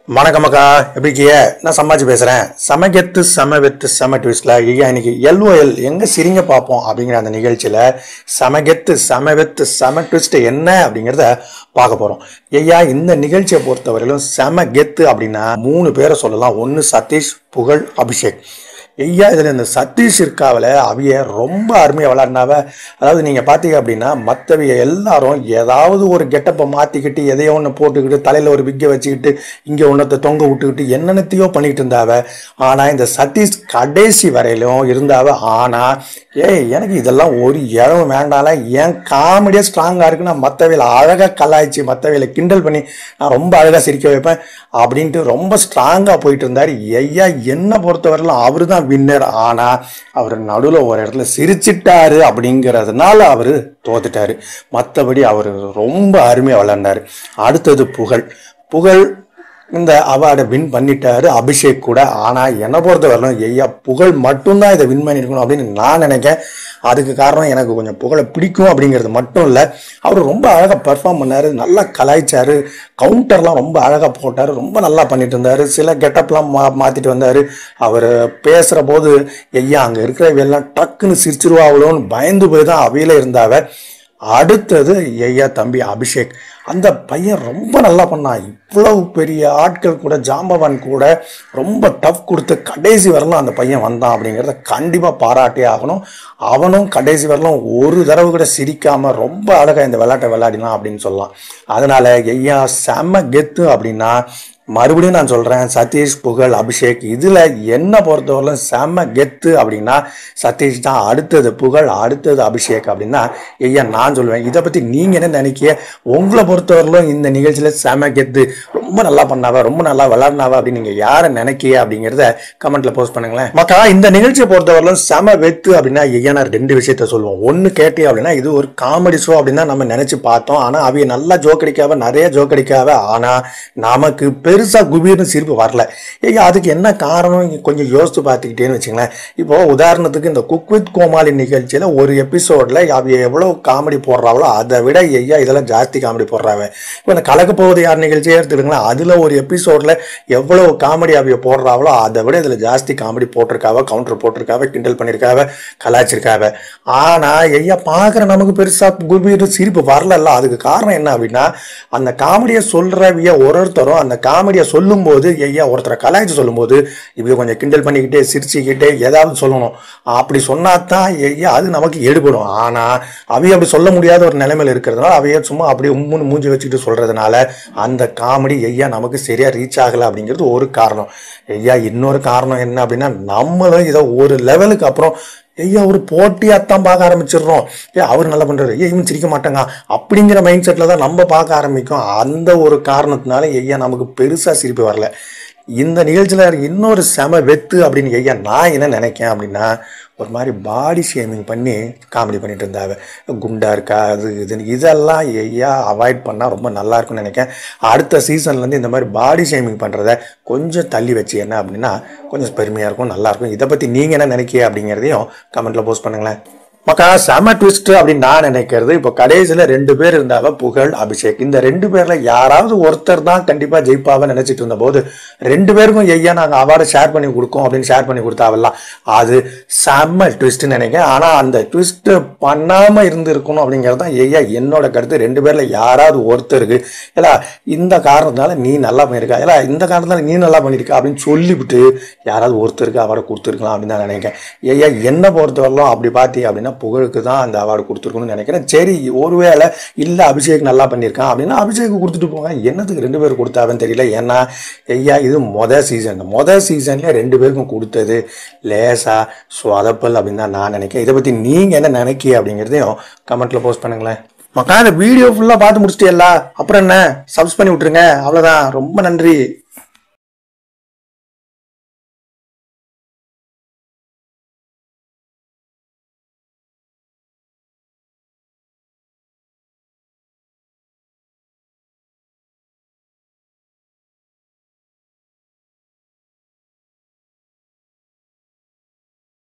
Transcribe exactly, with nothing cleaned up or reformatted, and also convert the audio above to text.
வணக்கம் அக்கா, எப்படி இருக்கீங்க? நான் சம்பாஜி பேசுறேன். சமகெத்து சமவெத்து சம ட்விஸ்ட்ல ஐயா இன்னைக்கு எல்ஓஎல் எங்க சிரிங்க பார்ப்போம் அப்படிங்கிற அந்த நிகழ்ச்சியில சமகெத்து சமவெத்து சம ட்விஸ்ட் என்ன அப்படிங்கிறத பார்க்க போறோம். ஐயா இந்த நிகழ்ச்சியை பொறுத்தவரையிலும் சமகெத்து அப்படின்னா மூணு பேரை சொல்லலாம். ஒன்னு சதீஷ், புகழ், அபிஷேக். ஐயா இதில் இந்த சதீஷ் இருக்காவில் அவிய ரொம்ப அருமையாக விளாட்னாவ. அதாவது நீங்கள் பார்த்தீங்க அப்படின்னா மற்றவிய எல்லாரும் ஏதாவது ஒரு கெட்டப்பை மாற்றிக்கிட்டு எதையோ ஒன்று போட்டுக்கிட்டு தலையில் ஒரு விக்கை வச்சுக்கிட்டு இங்கே ஒன்றத்தை தொங்க விட்டுக்கிட்டு என்னென்னத்தையோ பண்ணிக்கிட்டு இருந்தாவ. ஆனால் இந்த சதீஷ் கடைசி வரையிலும் இருந்தாவ. ஆனால் ஏய் எனக்கு இதெல்லாம் ஒரு இடம் வேண்டால, ஏன் காமெடியாக ஸ்ட்ராங்காக இருக்குன்னா மற்றவையில் அழகாக கலாய்ச்சி மற்றவையில் கிண்டல் பண்ணி நான் ரொம்ப அழகாக சிரிக்க வைப்பேன் அப்படின்ட்டு ரொம்ப ஸ்ட்ராங்காக போயிட்டு இருந்தார். ஐயா என்னை பொறுத்தவரையிலும் அவரு தான் வின்னர். ஆனா அவர் நடுவில் ஒரு இடத்துல சிரிச்சிட்டாரு அப்படிங்கிறதுனால அவரு தோத்துட்டாரு. மற்றபடி அவரு ரொம்ப அருமையா விளையாண்டாரு. அடுத்தது புகழ். புகழ் இந்த அவார்டை வின் பண்ணிட்டாரு, அபிஷேக் கூட. ஆனா என்னை பொறுத்த வரலாம் ஐயா புகழ் மட்டும்தான் இதை வின் பண்ணிருக்கணும் அப்படின்னு நான் நினைக்கிறேன். அதுக்கு காரணம் எனக்கு கொஞ்சம் புகழை பிடிக்கும் அப்படிங்கிறது மட்டும் இல்லை, அவர் ரொம்ப அழகாக பெர்ஃபார்ம் பண்ணாரு, நல்லா கலாய்ச்சாரு, கவுண்டர்லாம் ரொம்ப அழகாக போட்டாரு, ரொம்ப நல்லா பண்ணிட்டு இருந்தாரு. சில கெட்டப்லாம் மா மாற்றிட்டு வந்தார். அவர் பேசுகிற போது ஐயா அங்கே இருக்கிறவெல்லாம் டக்குன்னு சிரிச்சிருவாங்களோன்னு பயந்து போய் தான் அவையில இருந்தாவ. அடுத்தது ஐயா தம்பி அபிஷேக். அந்த பையன் ரொம்ப நல்லா பண்ணான். இவ்வளவு பெரிய ஆட்கள் கூட, ஜாம்பவான் கூட ரொம்ப டஃப் கொடுத்து கடைசி வரலாம் அந்த பையன் வந்தான் அப்படிங்கிறத கண்டிப்பாக பாராட்டே ஆகணும். அவனும் கடைசி வரலாம் ஒரு தடவை கூட சிரிக்காம ரொம்ப அழகாக இந்த விளையாட்டை விளையாடினான் அப்படின்னு சொல்லலாம். அதனால ஐயா செம்ம கெத்து அப்படின்னா மறுபடியும் நான் சொல்றேன், சதீஷ், புகழ், அபிஷேக் இதுல என்ன பொறுத்தவரையிலும் செம்ம கெத்து அப்படின்னா சதீஷ் தான். அடுத்தது புகழ், அடுத்தது அபிஷேக் அப்படின்னா ஐயா நான் சொல்லுவேன். இதை பத்தி நீங்க என்ன நினைக்கிய? உங்களை பொறுத்தவரையிலும் இந்த நிகழ்ச்சியில செம்ம கெத்து, ரொம்ப நல்லா பண்ணாவ, ரொம்ப நல்லா விளையாடினாவ அப்படின்னு நீங்க யாரை நினைக்கிய அப்படிங்கிறத கமெண்ட்ல போஸ்ட் பண்ணுங்களேன். மக்கா இந்த நிகழ்ச்சியை பொறுத்தவரையிலும் செம வெத்து அப்படின்னா ஐயா நான் ரெண்டு விஷயத்த சொல்லுவோம். ஒன்னு கேட்டே அப்படின்னா இது ஒரு காமெடி ஷோ அப்படின்னு நம்ம நினைச்சு பார்த்தோம். ஆனா அவைய நல்லா ஜோக் அடிக்காவ, நிறைய ஜோக் அடிக்காவ. ஆனா நமக்கு பெருசா குபீர்னு சிரிப்பு வரல. ஏங்க அதுக்கு என்ன காரணம் கொஞ்சம் யோசித்து பார்த்துக்கிட்டேன்னு வச்சுங்களேன். இப்போ உதாரணத்துக்கு இந்த குக் வித் கோமாளி நிகழ்ச்சியில ஒரு எபிசோட்ல அவைய எவ்வளவு காமெடி போடுறாங்களோ அதை விட ஐயா இதெல்லாம் ஜாஸ்தி காமெடி போடுறாங்க. இப்போ இந்த கலக்க போவது யார் நிகழ்ச்சியே எடுத்துக்கிங்களேன், அதுல ஒரு எபிசோட்ல எவ்வளவு காமெடி அவைய போடுறாங்களோ அதை விட இதுல ஜாஸ்தி காமெடி போட்டிருக்காவ, கவுண்டர் போட்டிருக்காவ, கிண்டல் பண்ணிருக்காவ, கலாய்ச்சிருக்காவ. ஆனா ஐயா பாக்குற நமக்கு பெருசா குபீர் சிரிப்பு வரல. அதுக்கு காரணம் என்ன அப்படின்னா அந்த காமெடியை சொல்றவிய ஒரு ஒருத்தரும் அந்த காமெடியை சொல்லும் போது ஐயா ஒருத்தரை கலாய்ச்சி சொல்லும் போது இப்படி கொஞ்சம் கிண்டல் பண்ணிக்கிட்டே சிரிச்சுக்கிட்டே ஏதாவது சொல்லணும். அப்படி சொன்னாதான் ஐயா அது நமக்கு எடுபடும். ஆனா அவைய அப்படி சொல்ல முடியாத ஒரு நிலைமையில இருக்கிறதுனால அவைய சும்மா அப்படி உம்முன்னு மூஞ்சி வச்சுக்கிட்டு சொல்றதுனால அந்த காமெடி ஐயா நமக்கு சரியா ரீச் ஆகல அப்படிங்கிறது ஒரு காரணம். ஐயா இன்னொரு காரணம் என்ன அப்படின்னா நம்மளும் இதை ஒரு லெவலுக்கு அப்புறம் ஐயா ஒரு போட்டியாத்தான் பார்க்க ஆரம்பிச்சிடுறோம். ஏ அவர் நல்லா பண்றாரு, ஏ இவன் சிரிக்க மாட்டாங்க அப்படிங்கிற மைண்ட் செட்ல தான் நம்ம பார்க்க ஆரம்பிக்கும். அந்த ஒரு காரணத்தினால ஐயா நமக்கு பெருசா சிரிப்பு வரல. இந்த நிகழ்ச்சியில இன்னொரு செம வெத்து அப்படின்னு ஐயா நான் என்ன நினைக்கிறேன் அப்படின்னா ஒரு மாதிரி பாடி ஷேமிங் பண்ணி காமெடி பண்ணிட்டு இருந்தாங்க. குண்டா இருக்கா அது இதுன்னு இதெல்லாம் ஐயா அவாய்ட் பண்ணால் ரொம்ப நல்லா இருக்கும்னு நினைக்கிறேன். அடுத்த சீசன்லேருந்து இந்த மாதிரி பாடி ஷேமிங் பண்ணுறத கொஞ்சம் தள்ளி வச்சு என்ன அப்படின்னா கொஞ்சம் பெருமையாக இருக்கும், நல்லாயிருக்கும். இதை பற்றி நீங்கள் என்ன நினைக்கிய அப்படிங்கிறதையும் கமெண்ட்டில் போஸ்ட் பண்ணுங்களேன். மக்கா செம ட்விஸ்ட் அப்படின்னு நான் நினைக்கிறது இப்போ கடைசியில் ரெண்டு பேர் இருந்தாவ, புகழ், அபிஷேக். இந்த ரெண்டு பேர்ல யாராவது ஒருத்தர் தான் கண்டிப்பா ஜெயிப்பாவ நினைச்சிட்டு இருந்த போது ரெண்டு பேருக்கும் ஐயா நாங்கள் அவார்டை ஷேர் பண்ணி கொடுக்கோம் அப்படின்னு ஷேர் பண்ணி கொடுத்தாவெல்லாம் அது செம்ம ட்விஸ்ட் நினைக்கிறேன். ஆனா அந்த ட்விஸ்ட் பண்ணாம இருந்து இருக்கணும் அப்படிங்கிறது தான் ஐயா என்னோட கருத்து. ரெண்டு பேர்ல யாராவது ஒருத்தருக்கு இல்ல இந்த காரணத்தினால நீ நல்லா பண்ணியிருக்கா, இல்ல இந்த காரணத்தினால நீ நல்லா பண்ணியிருக்கா அப்படின்னு சொல்லிவிட்டு யாராவது ஒருத்தருக்கு அவார்டை கொடுத்துருக்கலாம் அப்படின்னு தான் நினைக்கிறேன். ஐயா என்ன பொறுத்தவரையிலும் அப்படி பார்த்தீங்க அப்படின்னா புகழுக்கு தான் அந்த அவார்டு கொடுத்துருக்கணும்னு நினைக்கிறேன். சரி ஒருவேளை இல்லை அபிஷேக் நல்லா பண்ணியிருக்கான் அப்படின்னா அபிஷேக் கொடுத்துட்டு போங்க. என்னத்துக்கு ரெண்டு பேரும் கொடுத்தாவன்னு தெரியல. ஏன்னா ஐயா இது மொதல் சீசன், மொதல் சீசன்ல ரெண்டு பேருக்கும் கொடுத்தது லேசா சொதப்பல் அப்படின்னு தான் நான் நினைக்கிறேன். இதை பற்றி நீங்கள் என்ன நினைக்கிய அப்படிங்கிறதையும் கமெண்ட்ல போஸ்ட் பண்ணுங்களேன். மக்கா இந்த வீடியோ ஃபுல்லாக பார்த்து முடிச்சிட்டே இல்லை, அப்புறம் என்ன சப்ஸ்கிரைப் பண்ணி விட்டுருங்க. அவ்வளோதான். ரொம்ப நன்றி.